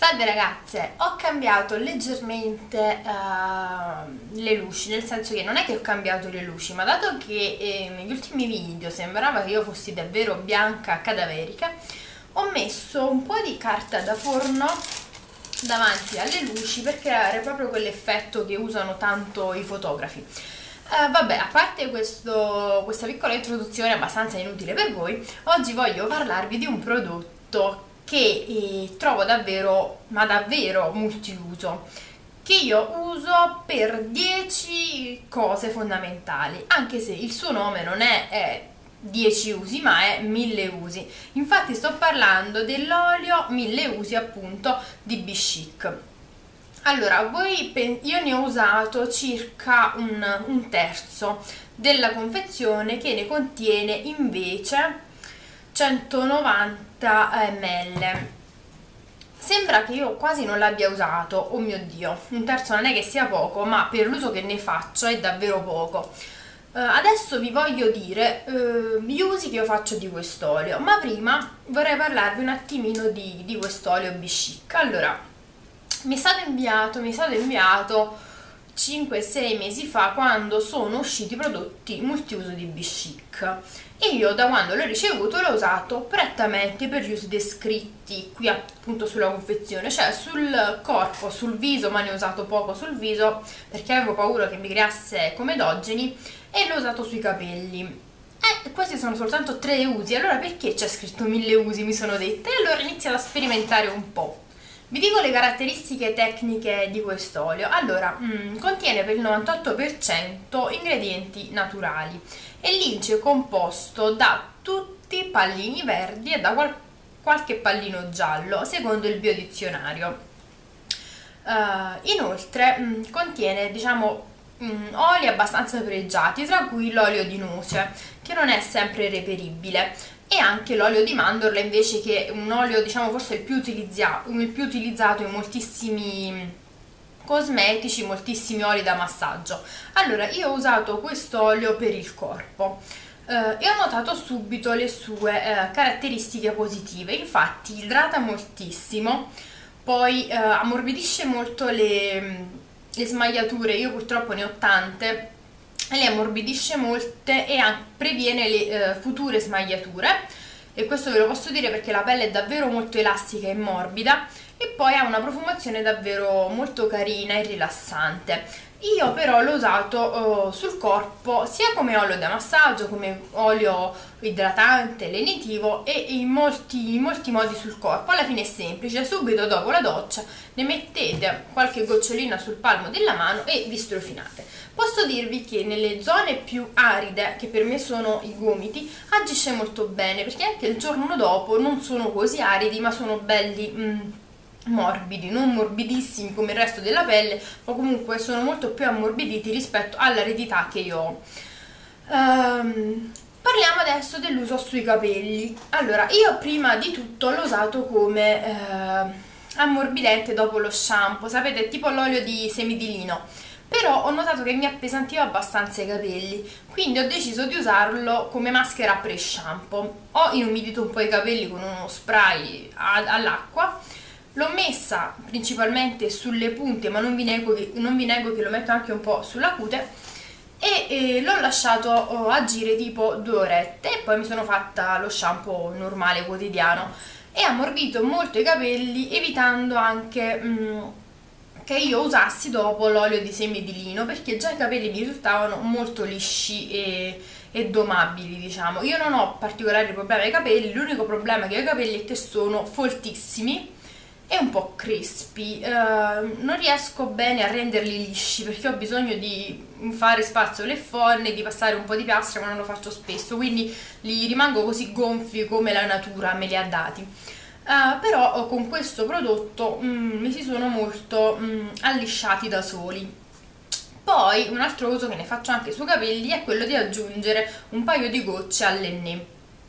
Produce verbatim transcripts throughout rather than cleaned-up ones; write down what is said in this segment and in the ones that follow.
Salve ragazze, ho cambiato leggermente uh, le luci, nel senso che non è che ho cambiato le luci, ma dato che eh, negli ultimi video sembrava che io fossi davvero bianca cadaverica, ho messo un po' di carta da forno davanti alle luci per creare proprio quell'effetto che usano tanto i fotografi. Uh, vabbè, a parte questo, questa piccola introduzione abbastanza inutile per voi, oggi voglio parlarvi di un prodotto che eh, trovo davvero, ma davvero multiuso, che io uso per dieci cose fondamentali, anche se il suo nome non è, è dieci usi, ma è mille usi. Infatti sto parlando dell'olio mille usi appunto di B-Chic. Allora, voi, io ne ho usato circa un, un terzo della confezione, che ne contiene invece centonovanta millilitri. Sembra che io quasi non l'abbia usato, oh mio Dio, un terzo non è che sia poco, ma per l'uso che ne faccio è davvero poco. Uh, adesso vi voglio dire uh, gli usi che io faccio di quest'olio, ma prima vorrei parlarvi un attimino di, di quest'olio B-Chic. Allora, mi è stato inviato, mi è stato inviato cinque sei mesi fa, quando sono usciti i prodotti multiuso di B-Chic, e io da quando l'ho ricevuto l'ho usato prettamente per gli usi descritti qui appunto sulla confezione, cioè sul corpo, sul viso, ma ne ho usato poco sul viso perché avevo paura che mi creasse comedogeni, e l'ho usato sui capelli. E questi sono soltanto tre usi, allora perché c'è scritto mille usi, mi sono detta, e allora ho iniziato a sperimentare un po'. Vi dico le caratteristiche tecniche di quest'olio. Allora, mh, contiene per il novantotto per cento ingredienti naturali e l'ince è composto da tutti pallini verdi e da qual qualche pallino giallo, secondo il biodizionario. Uh, inoltre mh, contiene, diciamo, mh, oli abbastanza pregiati, tra cui l'olio di noce, che non è sempre reperibile, e anche l'olio di mandorla, invece, che è un olio, diciamo, forse il più utilizzato, il più utilizzato in moltissimi cosmetici, moltissimi oli da massaggio. Allora, io ho usato quest'olio per il corpo eh, e ho notato subito le sue eh, caratteristiche positive. Infatti idrata moltissimo, poi eh, ammorbidisce molto le, le smagliature, io purtroppo ne ho tante, le ammorbidisce molte e previene le eh, future smagliature, e questo ve lo posso dire perché la pelle è davvero molto elastica e morbida, e poi ha una profumazione davvero molto carina e rilassante. Io però l'ho usato uh, sul corpo sia come olio da massaggio, come olio idratante, lenitivo, e in molti, in molti modi sul corpo. Alla fine è semplice: subito dopo la doccia ne mettete qualche gocciolina sul palmo della mano e vi strofinate. Posso dirvi che nelle zone più aride, che per me sono i gomiti, agisce molto bene, perché anche il giorno dopo non sono così aridi, ma sono belli mm, morbidi, non morbidissimi come il resto della pelle, ma comunque sono molto più ammorbiditi rispetto all'aridità che io ho. Um, parliamo adesso dell'uso sui capelli. Allora, io prima di tutto l'ho usato come eh, ammorbidente dopo lo shampoo, sapete, tipo l'olio di semi di lino, però ho notato che mi appesantiva abbastanza i capelli, quindi ho deciso di usarlo come maschera pre-shampoo. Ho inumidito un po' i capelli con uno spray all'acqua, l'ho messa principalmente sulle punte, ma non vi nego che, non vi nego che lo metto anche un po' sulla cute, e eh, l'ho lasciato oh, agire tipo due orette, e poi mi sono fatta lo shampoo normale quotidiano, e ha ammorbito molto i capelli, evitando anche mh, che io usassi dopo l'olio di semi di lino, perché già i capelli mi risultavano molto lisci e, e domabili, diciamo. Io non ho particolari problemi ai capelli, l'unico problema che ho ai capelli è che sono foltissimi e un po' crispy, uh, non riesco bene a renderli lisci perché ho bisogno di fare spazzole e forne, di passare un po' di piastra, ma non lo faccio spesso, quindi li rimango così gonfi come la natura me li ha dati. Uh, però con questo prodotto mm, mi si sono molto mm, allisciati da soli. Poi un altro uso che ne faccio anche sui capelli è quello di aggiungere un paio di gocce all'ennè.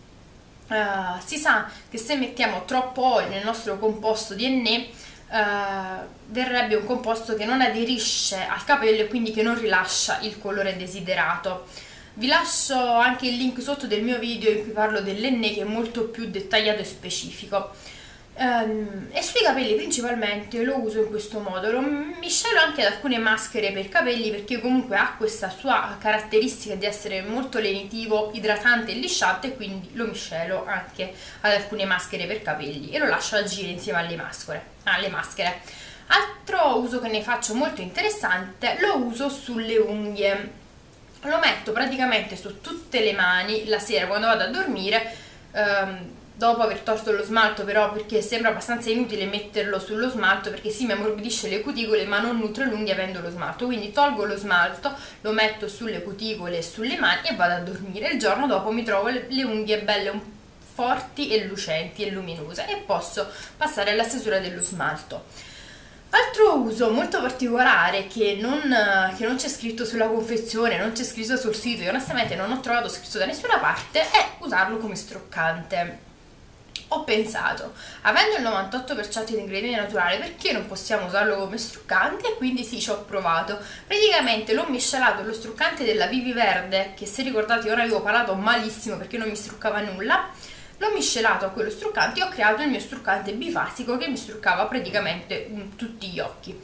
Uh, si sa che se mettiamo troppo olio nel nostro composto di ennè uh, verrebbe un composto che non aderisce al capello e quindi che non rilascia il colore desiderato. Vi lascio anche il link sotto del mio video in cui parlo dell'ennè, che è molto più dettagliato e specifico. Uh, Um, e sui capelli principalmente lo uso in questo modo, lo miscelo anche ad alcune maschere per capelli perché comunque ha questa sua caratteristica di essere molto lenitivo, idratante e lisciante, quindi lo miscelo anche ad alcune maschere per capelli e lo lascio agire insieme alle maschere. Alle maschere. Altro uso che ne faccio molto interessante, lo uso sulle unghie. Lo metto praticamente su tutte le mani la sera quando vado a dormire, um, dopo aver tolto lo smalto, però, perché sembra abbastanza inutile metterlo sullo smalto perché si mi ammorbidisce le cuticole ma non nutre l'unghia avendo lo smalto, quindi tolgo lo smalto, lo metto sulle cuticole e sulle mani e vado a dormire. Il giorno dopo mi trovo le, le unghie belle un forti e lucenti e luminose e posso passare alla stesura dello smalto. Altro uso molto particolare che non, che non c'è scritto sulla confezione, non c'è scritto sul sito e onestamente non ho trovato scritto da nessuna parte, è usarlo come struccante. Ho pensato, avendo il novantotto per cento di ingredienti naturali, perché non possiamo usarlo come struccante? E quindi sì, ci ho provato. Praticamente l'ho miscelato lo struccante della Vivi Verde, che se ricordate ora avevo parlato malissimo perché non mi struccava nulla, l'ho miscelato a quello struccante e ho creato il mio struccante bifasico che mi struccava praticamente um, tutti gli occhi.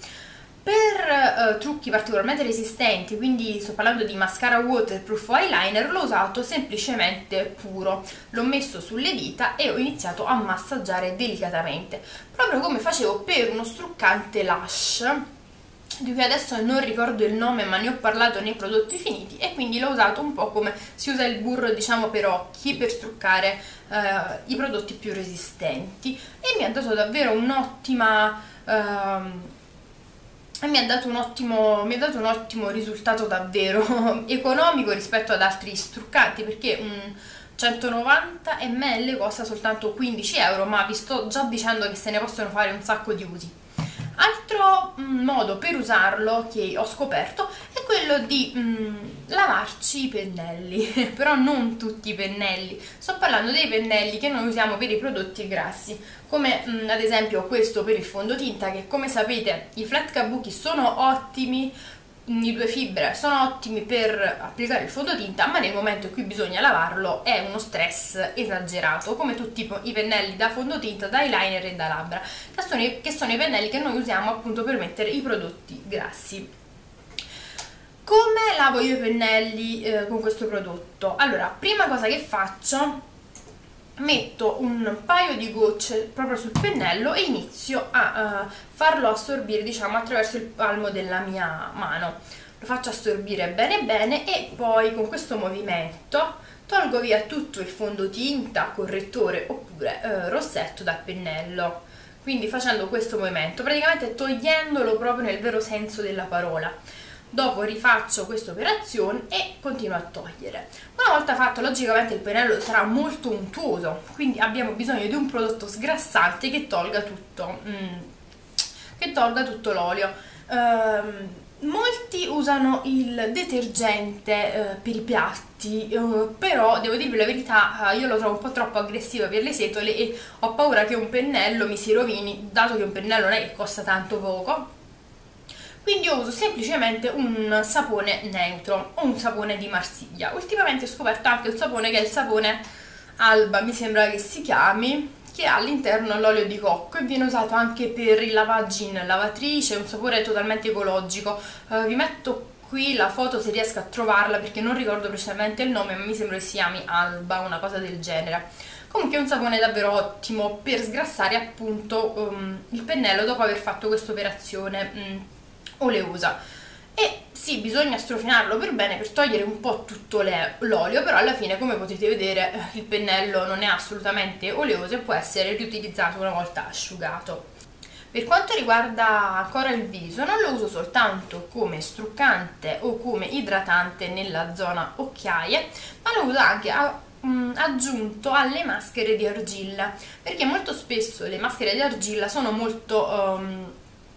Per uh, trucchi particolarmente resistenti, quindi sto parlando di mascara waterproof o eyeliner, l'ho usato semplicemente puro, l'ho messo sulle dita e ho iniziato a massaggiare delicatamente, proprio come facevo per uno struccante Lush, di cui adesso non ricordo il nome ma ne ho parlato nei prodotti finiti, e quindi l'ho usato un po' come si usa il burro, diciamo, per occhi, per struccare uh, i prodotti più resistenti, e mi ha dato davvero un'ottima... Uh, e mi ha dato un ottimo, mi ha dato un ottimo risultato davvero economico rispetto ad altri struccanti, perché un centonovanta millilitri costa soltanto quindici euro, ma vi sto già dicendo che se ne possono fare un sacco di usi. Altro mm, modo per usarlo che ho scoperto è quello di mm, lavarci i pennelli, però non tutti i pennelli, sto parlando dei pennelli che noi usiamo per i prodotti grassi, come mm, ad esempio questo per il fondotinta, che come sapete i flat kabuki sono ottimi, i due fibre sono ottimi per applicare il fondotinta, ma nel momento in cui bisogna lavarlo è uno stress esagerato, come tutti i pennelli da fondotinta, da eyeliner e da labbra, che sono i, che sono i pennelli che noi usiamo appunto per mettere i prodotti grassi. Come lavo io i pennelli eh, con questo prodotto? Allora, prima cosa che faccio, metto un paio di gocce proprio sul pennello e inizio a uh, farlo assorbire, diciamo, attraverso il palmo della mia mano. Lo faccio assorbire bene bene e poi con questo movimento tolgo via tutto il fondotinta, correttore oppure uh, rossetto dal pennello. Quindi facendo questo movimento, praticamente togliendolo proprio nel vero senso della parola. Dopo rifaccio questa operazione e continuo a togliere. Una volta fatto, logicamente il pennello sarà molto untuoso, quindi abbiamo bisogno di un prodotto sgrassante che tolga tutto, mm, che tolga tutto l'olio. Um, molti usano il detergente uh, per i piatti, uh, però devo dirvi la verità, uh, io lo trovo un po' troppo aggressivo per le setole e ho paura che un pennello mi si rovini, dato che un pennello non è che costa tanto poco. Quindi io uso semplicemente un sapone neutro o un sapone di Marsiglia. Ultimamente ho scoperto anche un sapone che è il sapone Alba, mi sembra che si chiami, che ha all'interno l'olio di cocco e viene usato anche per i lavaggi in lavatrice, è un sapore totalmente ecologico. Uh, vi metto qui la foto se riesco a trovarla perché non ricordo precisamente il nome, ma mi sembra che si chiami Alba, una cosa del genere. Comunque è un sapone davvero ottimo per sgrassare appunto um, il pennello dopo aver fatto questa operazione um, oleosa. E sì, bisogna strofinarlo per bene per togliere un po' tutto l'olio, però alla fine, come potete vedere, il pennello non è assolutamente oleoso e può essere riutilizzato una volta asciugato. Per quanto riguarda ancora il viso, non lo uso soltanto come struccante o come idratante nella zona occhiaie, ma lo uso anche a Mm, aggiunto alle maschere di argilla, perché molto spesso le maschere di argilla sono molto um,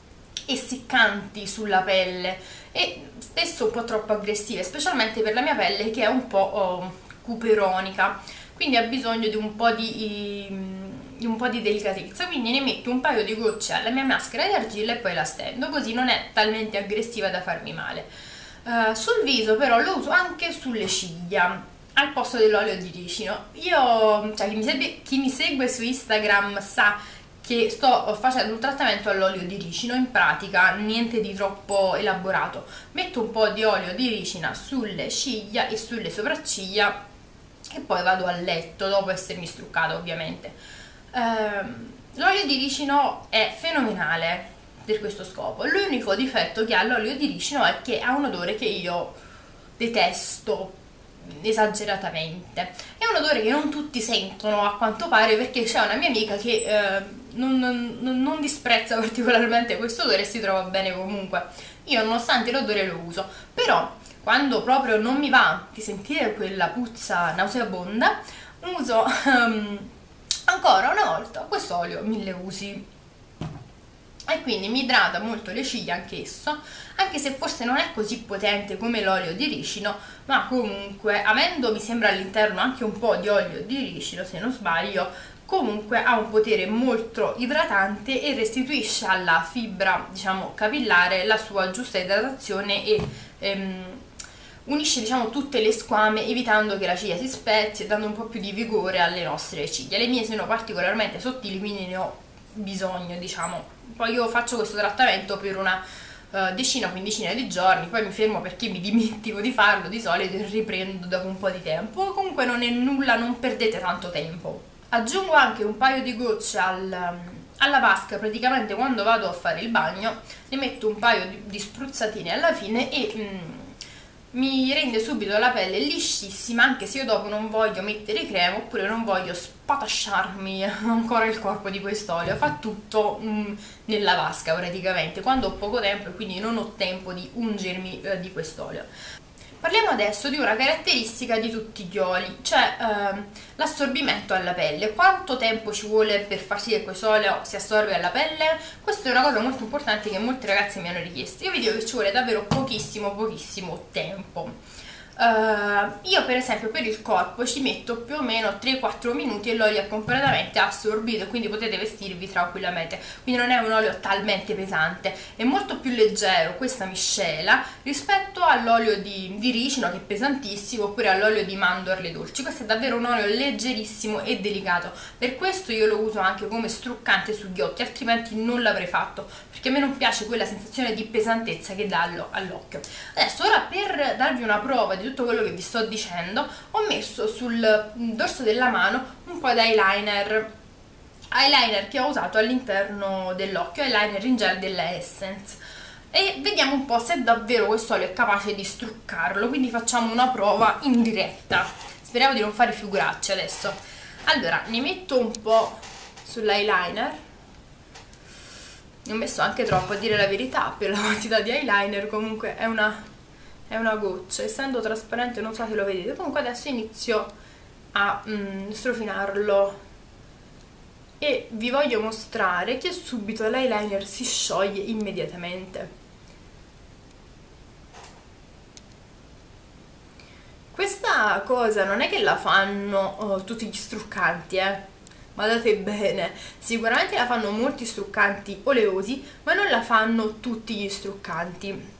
essiccanti sulla pelle e spesso un po' troppo aggressive, specialmente per la mia pelle che è un po' um, cuperonica, quindi ha bisogno di un po' di, di un po' di delicatezza, quindi ne metto un paio di gocce alla mia maschera di argilla e poi la stendo, così non è talmente aggressiva da farmi male. Uh, sul viso però lo uso anche sulle ciglia al posto dell'olio di ricino. Io, cioè chi mi, segue, chi mi segue su Instagram sa che sto facendo un trattamento all'olio di ricino, in pratica niente di troppo elaborato. Metto un po' di olio di ricina sulle ciglia e sulle sopracciglia e poi vado a letto dopo essermi struccata, ovviamente. Ehm, l'olio di ricino è fenomenale per questo scopo. L'unico difetto che ha l'olio di ricino è che ha un odore che io detesto esageratamente. È un odore che non tutti sentono, a quanto pare, perché c'è una mia amica che eh, non, non, non disprezza particolarmente questo odore e si trova bene comunque. Io, nonostante l'odore, lo uso, però quando proprio non mi va di sentire quella puzza nauseabonda, uso um, ancora una volta questo olio mille usi, e quindi mi idrata molto le ciglia anch'esso, anche se forse non è così potente come l'olio di ricino, ma comunque, avendo mi sembra all'interno anche un po' di olio di ricino, se non sbaglio, comunque ha un potere molto idratante e restituisce alla fibra, diciamo, capillare la sua giusta idratazione e ehm, unisce, diciamo, tutte le squame, evitando che la ciglia si spezzi e dando un po' più di vigore alle nostre ciglia. Le mie sono particolarmente sottili, quindi ne ho bisogno, diciamo. Poi io faccio questo trattamento per una uh, decina, quindicina di giorni, poi mi fermo perché mi dimentico di farlo di solito e riprendo dopo un po' di tempo. Comunque non è nulla, non perdete tanto tempo. Aggiungo anche un paio di gocce al, alla vasca, praticamente quando vado a fare il bagno, ne metto un paio di, di spruzzatine alla fine e mm, mi rende subito la pelle liscissima, anche se io dopo non voglio mettere crema oppure non voglio spatasciarmi ancora il corpo di quest'olio. Fa tutto mm, nella vasca praticamente, quando ho poco tempo e quindi non ho tempo di ungermi eh, di quest'olio. Parliamo adesso di una caratteristica di tutti gli oli, cioè ehm, l'assorbimento alla pelle. Quanto tempo ci vuole per far sì che questo olio si assorbe alla pelle? Questa è una cosa molto importante che molte ragazze mi hanno richiesto. Io vi dico che ci vuole davvero pochissimo, pochissimo tempo. Uh, io per esempio per il corpo ci metto più o meno tre quattro minuti e l'olio è completamente assorbito, quindi potete vestirvi tranquillamente. Quindi non è un olio talmente pesante, è molto più leggero questa miscela rispetto all'olio di, di ricino, che è pesantissimo, oppure all'olio di mandorle dolci. Questo è davvero un olio leggerissimo e delicato, per questo io lo uso anche come struccante sugli occhi, altrimenti non l'avrei fatto, perché a me non piace quella sensazione di pesantezza che dà all'occhio. Adesso, ora, per darvi una prova di tutto quello che vi sto dicendo, ho messo sul dorso della mano un po' di eyeliner eyeliner che ho usato all'interno dell'occhio, eyeliner in gel della Essence, e vediamo un po' se davvero questo olio è capace di struccarlo. Quindi facciamo una prova in diretta, speriamo di non fare figuracce adesso. Allora, ne metto un po' sull'eyeliner, ne ho messo anche troppo, a dire la verità, per la quantità di eyeliner. Comunque è una è una goccia, essendo trasparente non so se lo vedete. Comunque adesso inizio a mm, strofinarlo e vi voglio mostrare che subito l'eyeliner si scioglie immediatamente. Questa cosa non è che la fanno oh, tutti gli struccanti, eh, guardate bene, sicuramente la fanno molti struccanti oleosi, ma non la fanno tutti gli struccanti.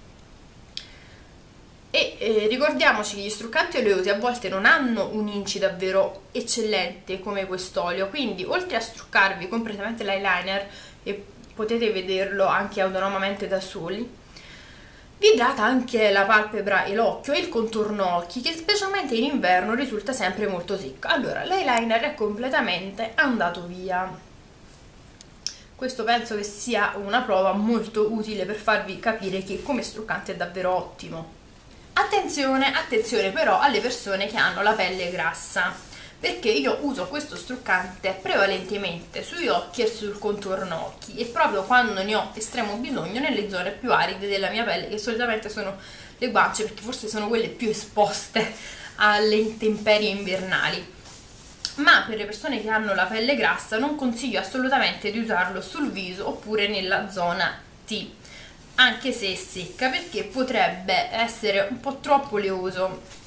E eh, ricordiamoci che gli struccanti oleosi a volte non hanno un inci davvero eccellente come quest'olio, quindi oltre a struccarvi completamente l'eyeliner, e potete vederlo anche autonomamente da soli, vi idrata anche la palpebra e l'occhio e il contorno occhi, che specialmente in inverno risulta sempre molto secco. Allora, l'eyeliner è completamente andato via. Questo penso che sia una prova molto utile per farvi capire che come struccante è davvero ottimo. Attenzione, attenzione però alle persone che hanno la pelle grassa, perché io uso questo struccante prevalentemente sugli occhi e sul contorno occhi, e proprio quando ne ho estremo bisogno nelle zone più aride della mia pelle, che solitamente sono le guance, perché forse sono quelle più esposte alle intemperie invernali. Ma per le persone che hanno la pelle grassa non consiglio assolutamente di usarlo sul viso oppure nella zona T, anche se è secca, perché potrebbe essere un po' troppo oleoso.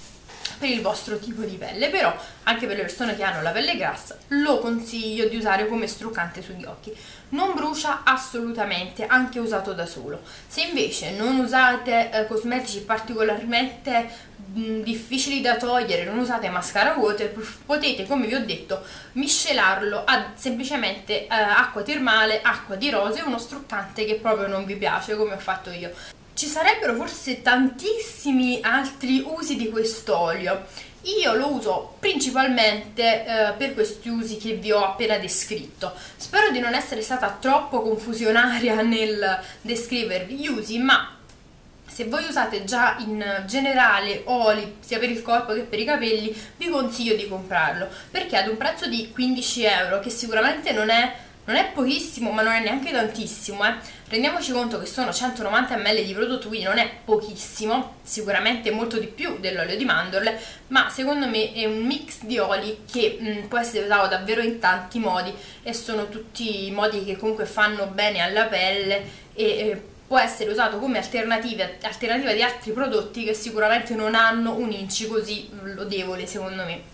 per il vostro tipo di pelle, però anche per le persone che hanno la pelle grassa lo consiglio di usare come struccante sugli occhi. Non brucia assolutamente, anche usato da solo. Se invece non usate eh, cosmetici particolarmente mh, difficili da togliere, non usate mascara water, potete, come vi ho detto, miscelarlo a semplicemente eh, acqua termale, acqua di rose e uno struccante che proprio non vi piace, come ho fatto io. Ci sarebbero forse tantissimi altri usi di quest'olio. Io lo uso principalmente eh, per questi usi che vi ho appena descritto. Spero di non essere stata troppo confusionaria nel descrivervi gli usi, ma se voi usate già in generale oli sia per il corpo che per i capelli, vi consiglio di comprarlo, perché ad un prezzo di quindici euro, che sicuramente non è non è pochissimo ma non è neanche tantissimo, eh. Rendiamoci conto che sono centonovanta millilitri di prodotto, quindi non è pochissimo, sicuramente molto di più dell'olio di mandorle, ma secondo me è un mix di oli che mh, può essere usato davvero in tanti modi, e sono tutti modi che comunque fanno bene alla pelle, e eh, può essere usato come alternativa, alternativa di altri prodotti che sicuramente non hanno un I N C I così lodevole, secondo me.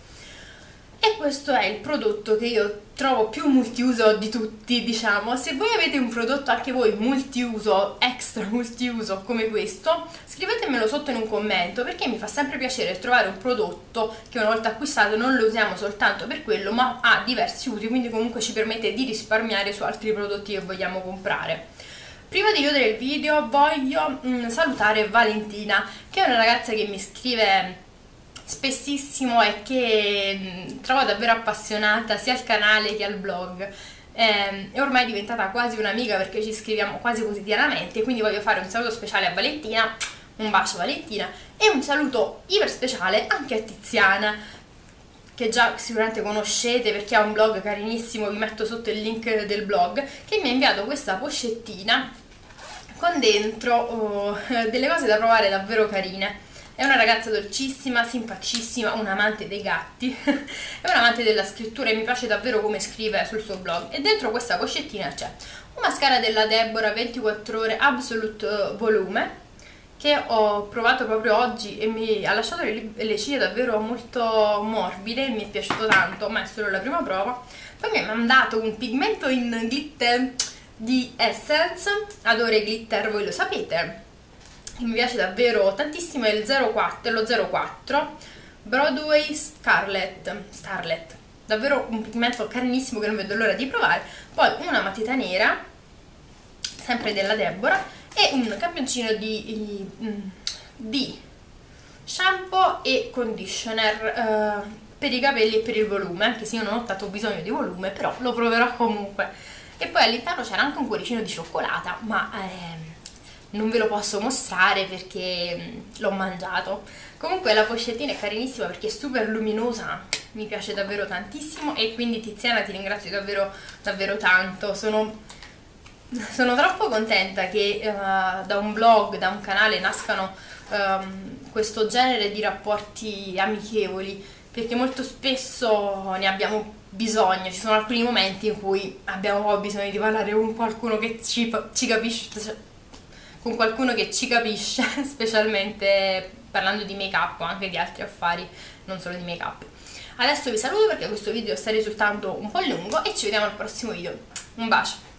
E questo è il prodotto che io trovo più multiuso di tutti, diciamo. Se voi avete un prodotto anche voi multiuso, extra multiuso come questo, scrivetemelo sotto in un commento, perché mi fa sempre piacere trovare un prodotto che una volta acquistato non lo usiamo soltanto per quello, ma ha diversi usi, quindi comunque ci permette di risparmiare su altri prodotti che vogliamo comprare. Prima di chiudere il video voglio mm, salutare Valentina, che è una ragazza che mi scrive spessissimo e che mh, trovo davvero appassionata sia al canale che al blog. Eh, è ormai diventata quasi un'amica perché ci scriviamo quasi quotidianamente, quindi voglio fare un saluto speciale a Valentina, un bacio Valentina, e un saluto iper speciale anche a Tiziana, che già sicuramente conoscete perché ha un blog carinissimo, vi metto sotto il link del blog, che mi ha inviato questa pochettina con dentro oh, delle cose da provare davvero carine. È una ragazza dolcissima, simpaticissima, un amante dei gatti, è un amante della scrittura e mi piace davvero come scrive sul suo blog. E dentro questa pochettina c'è un mascara della Deborah ventiquattro ore Absolute Volume, che ho provato proprio oggi e mi ha lasciato le, le ciglia davvero molto morbide, mi è piaciuto tanto, ma è solo la prima prova. Poi mi ha mandato un pigmento in glitter di Essence, adoro i glitter, voi lo sapete, mi piace davvero tantissimo, è il zero quattro, lo zero quattro Broadway Starlet, Starlet, davvero un pigmento carinissimo che non vedo l'ora di provare. Poi una matita nera, sempre della Deborah, e un campioncino di, di shampoo e conditioner eh, per i capelli e per il volume, anche se io non ho tanto bisogno di volume, però lo proverò comunque. E poi all'interno c'era anche un cuoricino di cioccolata, ma eh, non ve lo posso mostrare perché l'ho mangiato. Comunque la pochettina è carinissima perché è super luminosa, mi piace davvero tantissimo, e quindi Tiziana ti ringrazio davvero davvero tanto. Sono, sono troppo contenta che uh, da un blog, da un canale nascano um, questo genere di rapporti amichevoli, perché molto spesso ne abbiamo bisogno. Ci sono alcuni momenti in cui abbiamo proprio bisogno di parlare con qualcuno che ci, ci capisce, con qualcuno che ci capisce, specialmente parlando di make up o anche di altri affari, non solo di make up. Adesso vi saluto perché questo video sta risultando un po' lungo e ci vediamo al prossimo video. Un bacio!